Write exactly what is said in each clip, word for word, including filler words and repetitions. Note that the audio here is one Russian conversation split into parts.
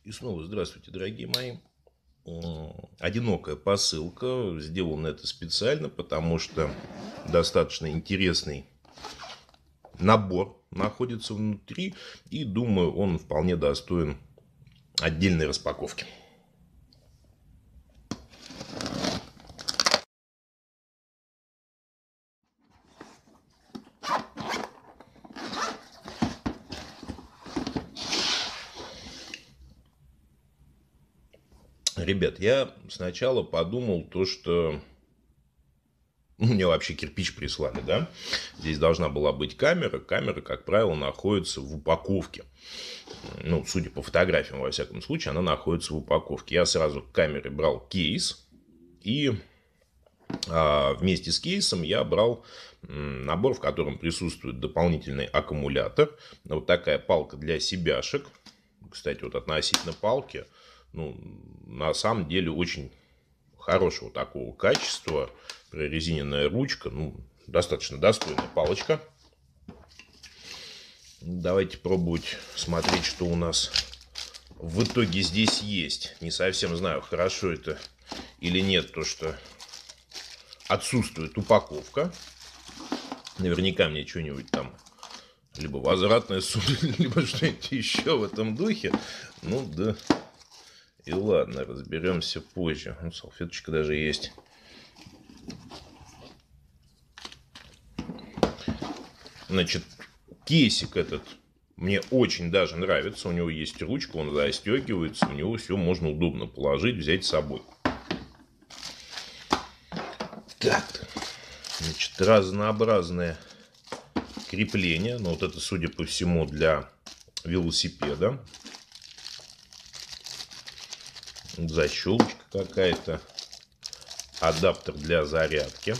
И снова здравствуйте, дорогие мои. Одинокая посылка. Сделано это специально, потому что достаточно интересный набор находится внутри. И думаю, он вполне достоин отдельной распаковки. Ребят, я сначала подумал то, что мне вообще кирпич прислали, да? Здесь должна была быть камера. Камера, как правило, находится в упаковке. Ну, судя по фотографиям, во всяком случае, она находится в упаковке. Я сразу к камере брал кейс. И а, вместе с кейсом я брал набор, в котором присутствует дополнительный аккумулятор. Вот такая палка для себяшек. Кстати, вот относительно палки, ну, на самом деле очень хорошего такого качества. Прорезиненная ручка, ну, достаточно достойная палочка. Давайте пробовать смотреть, что у нас в итоге здесь есть. Не совсем знаю, хорошо это или нет, то что отсутствует упаковка. Наверняка мне что-нибудь там либо возвратное суд, либо что-нибудь еще в этом духе. Ну да. И ладно, разберемся позже. Ну, салфеточка даже есть. Значит, кейсик этот мне очень даже нравится. У него есть ручка, он застегивается. У него все можно удобно положить, взять с собой. Так, значит, разнообразное крепление. Но вот это, судя по всему, для велосипеда. Защелочка какая-то. Адаптер для зарядки.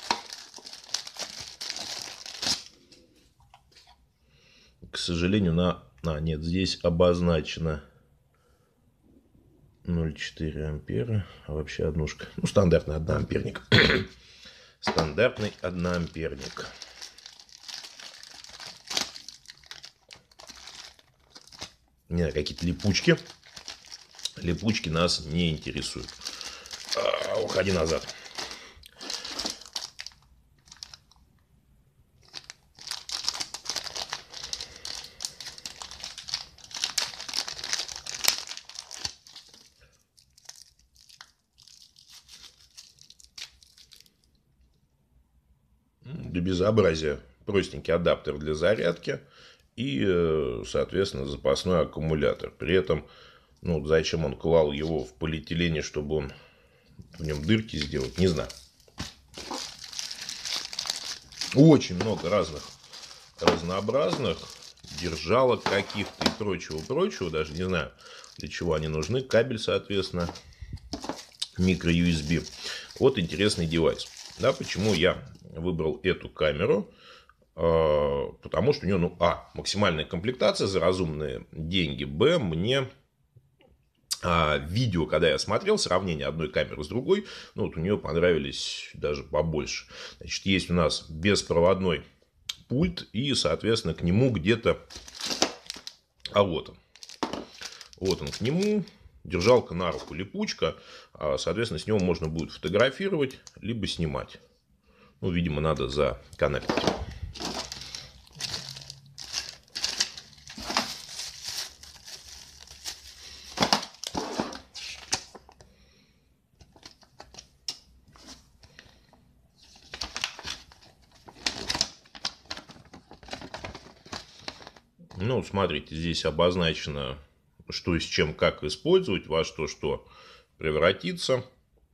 К сожалению, на... А, нет, здесь обозначено ноль целых четыре десятых ампера. А вообще однушка. Ну, стандартный одноамперник. Стандартный одноамперник. Не знаю, какие-то липучки. Липучки нас не интересуют. А, уходи назад. До безобразия. Простенький адаптер для зарядки. И, соответственно, запасной аккумулятор. При этом, ну, зачем он клал его в полиэтилене, чтобы он в нем дырки сделать, не знаю. Очень много разных разнообразных держалок каких-то и прочего-прочего. Даже не знаю, для чего они нужны. Кабель, соответственно, микро-ю эс би. Вот интересный девайс. Да, почему я выбрал эту камеру? Потому что у нее, ну, а, максимальная комплектация за разумные деньги, б, мне а, видео, когда я смотрел, сравнение одной камеры с другой, ну, вот у нее понравились даже побольше. Значит, есть у нас беспроводной пульт и, соответственно, к нему где-то, а вот он, вот он к нему, держалка на руку, липучка, соответственно, с него можно будет фотографировать, либо снимать. Ну, видимо, надо законнектить. Ну, смотрите, здесь обозначено, что и с чем, как использовать, во что что превратится.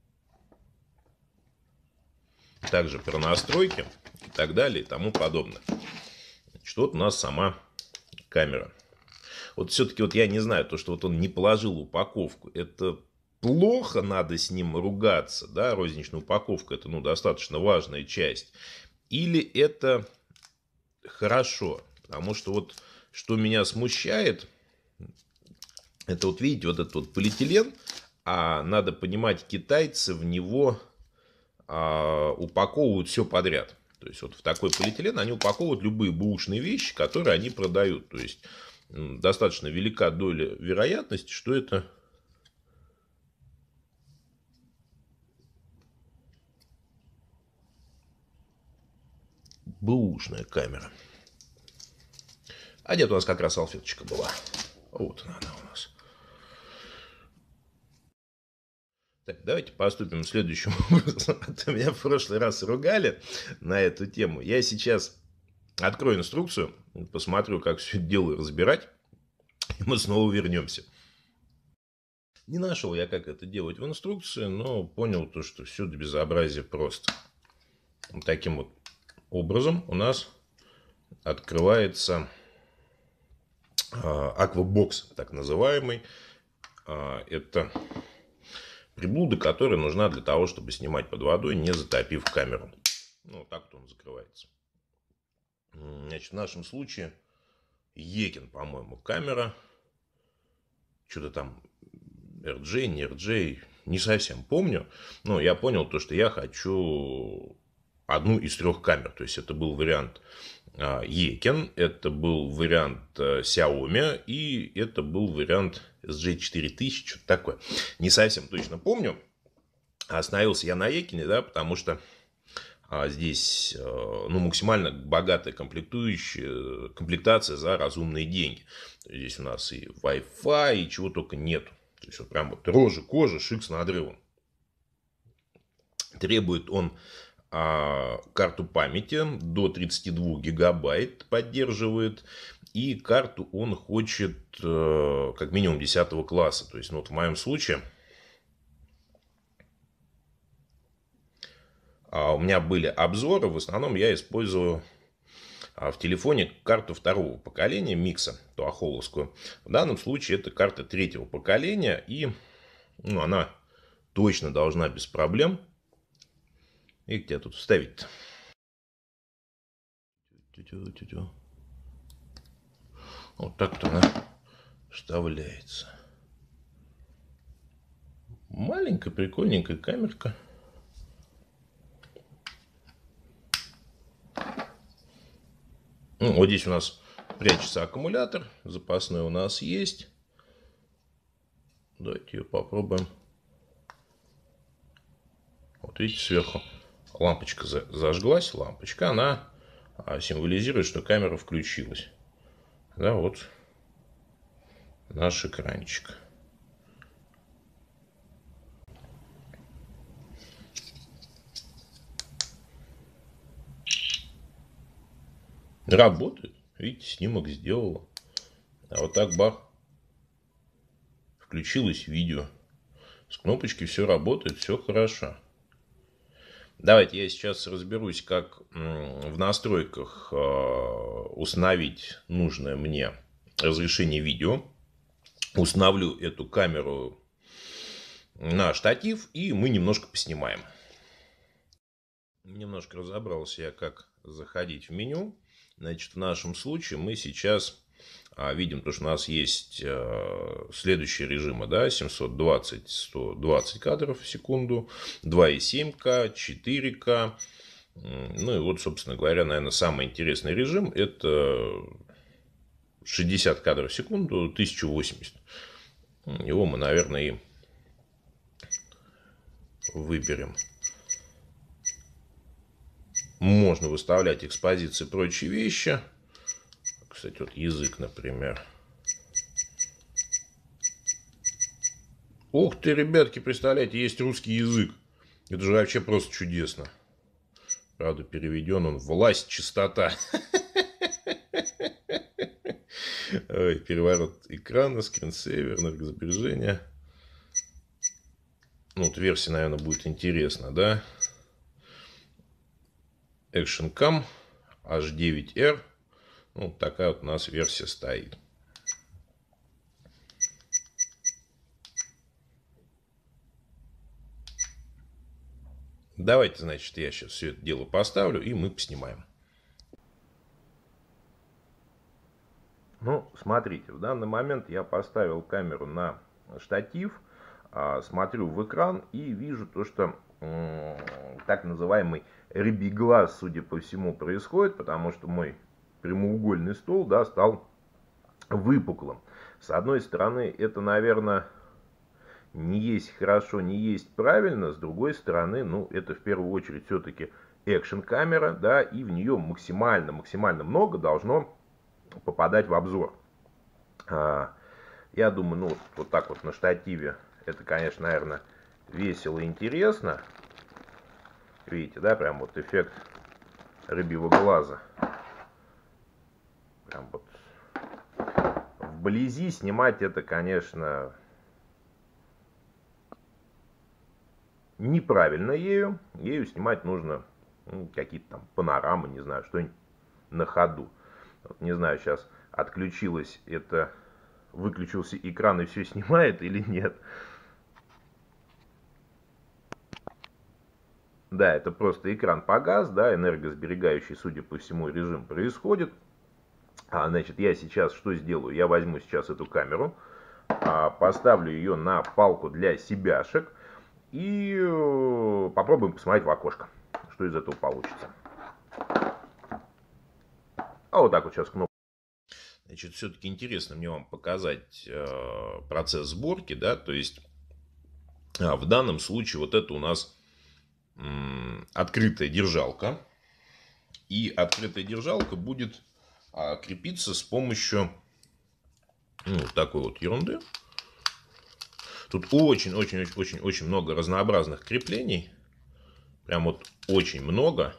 Также про настройки и так далее и тому подобное. Значит, вот у нас сама камера. Вот все-таки вот я не знаю, то, что вот он не положил упаковку, это плохо, надо с ним ругаться, да, розничная упаковка, это, ну, достаточно важная часть. Или это хорошо, потому что вот что меня смущает, это вот видите, вот этот вот полиэтилен, а надо понимать, китайцы в него а, упаковывают все подряд. То есть вот в такой полиэтилен они упаковывают любые бэушные вещи, которые они продают. То есть достаточно велика доля вероятности, что это бэушная камера. А где-то у нас как раз салфеточка была. Вот она, она у нас. Так, давайте поступим следующим образом. А то меня в прошлый раз ругали на эту тему. Я сейчас открою инструкцию, посмотрю, как все это дело разбирать, и мы снова вернемся. Не нашел я, как это делать в инструкции, но понял то, что все до безобразия просто. Вот таким вот образом у нас открывается аквабокс, так называемый. Это приблуда, которая нужна для того, чтобы снимать под водой, не затопив камеру. Ну, так вот он закрывается. Значит, в нашем случае Екин, по-моему, камера. Что-то там эр джей, не эр джей, не совсем помню. Но я понял то, что я хочу одну из трех камер. То есть это был вариант Екин, это был вариант Xiaomi и это был вариант эс джей четыре тысячи, что-то такое. Не совсем точно помню. Остановился я на Екине, да, потому что а, здесь ну, максимально богатая комплектующая, комплектация за разумные деньги. Здесь у нас и Wi-Fi, и чего только нет. То есть вот прям вот рожа, кожа, шик с надрывом. Требует он а, карту памяти до тридцати двух гигабайт поддерживает. И карту он хочет э, как минимум десятого класса. То есть, ну, вот в моем случае а, у меня были обзоры. В основном я использую а, в телефоне карту второго поколения Микса, туахоловскую. В данном случае это карта третьего поколения. И ну, она точно должна без проблем. И где тут вставить-то? Вот так-то она вставляется. Маленькая, прикольненькая камерка. Ну, вот здесь у нас прячется аккумулятор. Запасной у нас есть. Давайте ее попробуем. Вот видите, сверху лампочка зажглась. Лампочка, она символизирует, что камера включилась. Да, вот наш экранчик. Работает. Видите, снимок сделала. А вот так бах. Включилось видео. С кнопочки все работает, все хорошо. Давайте я сейчас разберусь, как в настройках установить нужное мне разрешение видео. Установлю эту камеру на штатив, и мы немножко поснимаем. Немножко разобрался я, как заходить в меню. Значит, в нашем случае мы сейчас а, видим, то, что у нас есть а, следующие режимы, да, семьсот двадцать — сто двадцать кадров в секунду, два и семь ка, четыре ка. Ну и вот, собственно говоря, наверное, самый интересный режим — это шестьдесят кадров в секунду, тысяча восемьдесят. Его мы, наверное, и выберем. Можно выставлять экспозиции и прочие вещи. Кстати, вот язык, например. Ух ты, ребятки, представляете, есть русский язык. Это же вообще просто чудесно. Правда, переведен он власть, чистота. Ой, переворот экрана, скринсейвер, энергосбережение. Ну, вот версия, наверное, будет интересна, да? Action Cam эйч девять эр. Ну, такая вот у нас версия стоит. Давайте, значит, я сейчас все это дело поставлю, и мы поснимаем. Ну, смотрите, в данный момент я поставил камеру на штатив, смотрю в экран и вижу то, что так называемый рыбий глаз, судя по всему, происходит, потому что мой прямоугольный стол, да, стал выпуклым. С одной стороны, это, наверное, не есть хорошо, не есть правильно. С другой стороны, ну, это в первую очередь все-таки экшн-камера, да, и в нее максимально, максимально много должно попадать в обзор. А, я думаю, ну, вот, вот так вот на штативе это, конечно, наверное, весело и интересно. Видите, да, прям вот эффект рыбьего глаза. Прям вот вблизи снимать это, конечно, неправильно ею. Ею снимать нужно ну, какие-то там панорамы, не знаю, что-нибудь на ходу. Вот, не знаю, сейчас отключилось это, выключился экран и все снимает или нет. Да, это просто экран погас, да, энергосберегающий, судя по всему, режим происходит. А, значит, я сейчас что сделаю? Я возьму сейчас эту камеру, а, поставлю ее на палку для себяшек и э, попробуем посмотреть в окошко, что из этого получится. А вот так вот сейчас кнопку. Значит, все-таки интересно мне вам показать э, процесс сборки, да, то есть а, в данном случае вот это у нас м, открытая держалка. И открытая держалка будет а, крепиться с помощью ну, такой вот ерунды. Тут очень-очень-очень-очень много разнообразных креплений. Прям вот очень много.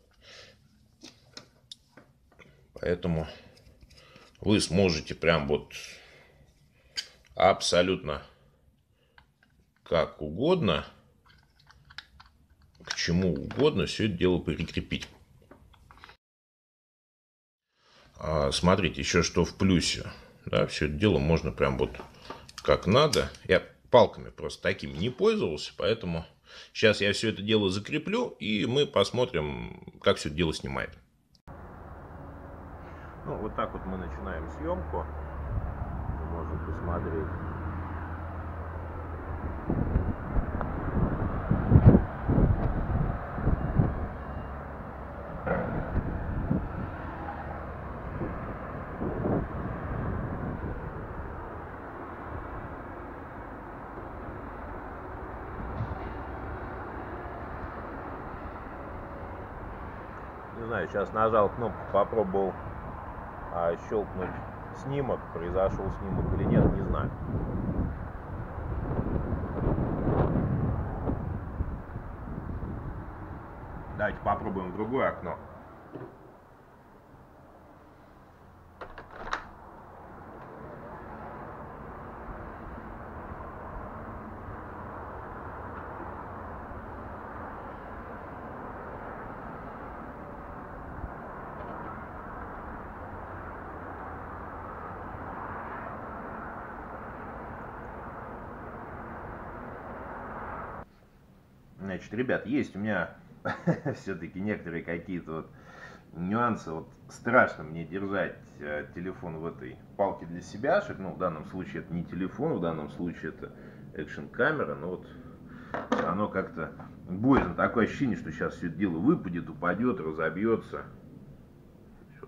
Поэтому вы сможете прям вот абсолютно как угодно, к чему угодно все это дело прикрепить. А, смотрите, еще что в плюсе. Да, все это дело можно прям вот как надо. Я палками просто такими не пользовался, поэтому сейчас я все это дело закреплю, и мы посмотрим, как все это дело снимает. Ну, вот так вот мы начинаем съемку. Мы можем посмотреть. Не знаю, сейчас нажал кнопку, попробовал а, щелкнуть снимок. Произошел снимок или нет, не знаю. Давайте попробуем в другое окно. Значит, ребят, есть у меня все-таки некоторые какие-то вот нюансы. Вот страшно мне держать э, телефон в этой палке для себяшек. Ну, в данном случае это не телефон, в данном случае это экшн-камера. Но вот оно как-то боязно. Такое ощущение, что сейчас все это дело выпадет, упадет, разобьется. Вот.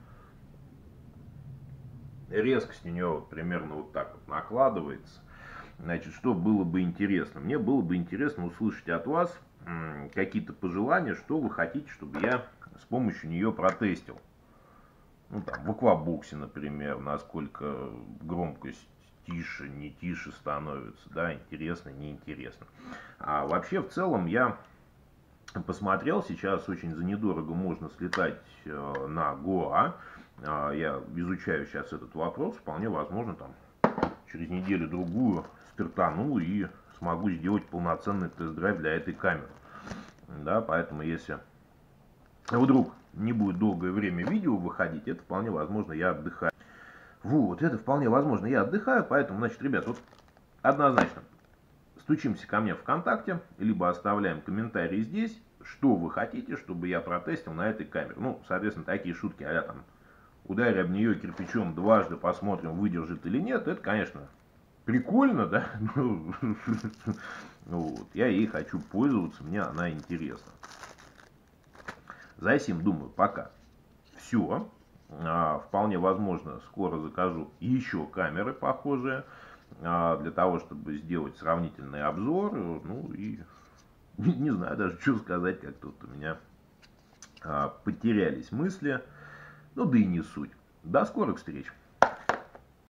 Резкость у нее вот примерно вот так вот накладывается. Значит, что было бы интересно? Мне было бы интересно услышать от вас какие-то пожелания, что вы хотите, чтобы я с помощью нее протестил. Ну, там, в аквабоксе, например, насколько громкость тише, не тише становится, да, интересно, неинтересно. А вообще, в целом, я посмотрел, сейчас очень за недорого можно слетать на Гоа. Я изучаю сейчас этот вопрос, вполне возможно, там, через неделю-другую стартану и смогу сделать полноценный тест-драйв для этой камеры. Да, поэтому если вдруг не будет долгое время видео выходить, это вполне возможно я отдыхаю. Вот, это вполне возможно я отдыхаю, поэтому, значит, ребят, вот однозначно стучимся ко мне ВКонтакте, либо оставляем комментарии здесь, что вы хотите, чтобы я протестил на этой камере. Ну, соответственно, такие шутки, а-ля там, ударь об нее кирпичом дважды, посмотрим, выдержит или нет, это, конечно, прикольно, да, ну, вот, я ей хочу пользоваться, мне она интересна. За сим, думаю, пока все. Вполне возможно, скоро закажу еще камеры похожие, для того, чтобы сделать сравнительный обзор. Ну и не знаю даже, что сказать, как тут у меня потерялись мысли. Ну да и не суть. До скорых встреч!